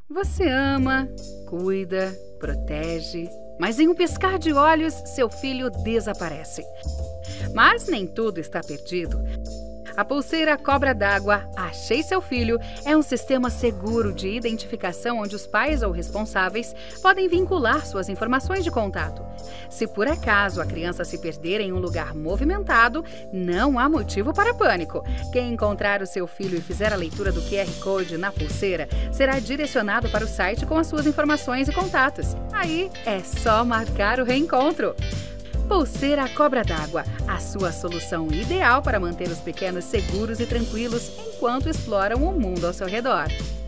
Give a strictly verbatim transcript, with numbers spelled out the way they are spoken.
Você ama, cuida, protege, mas em um piscar de olhos, seu filho desaparece. Mas nem tudo está perdido. A pulseira Cobra d'Água Achei Seu Filho é um sistema seguro de identificação onde os pais ou responsáveis podem vincular suas informações de contato. Se por acaso a criança se perder em um lugar movimentado, não há motivo para pânico. Quem encontrar o seu filho e fizer a leitura do Q R Code na pulseira será direcionado para o site com as suas informações e contatos. Aí é só marcar o reencontro. Pulseira Cobra d'Água, a sua solução ideal para manter os pequenos seguros e tranquilos enquanto exploram o mundo ao seu redor.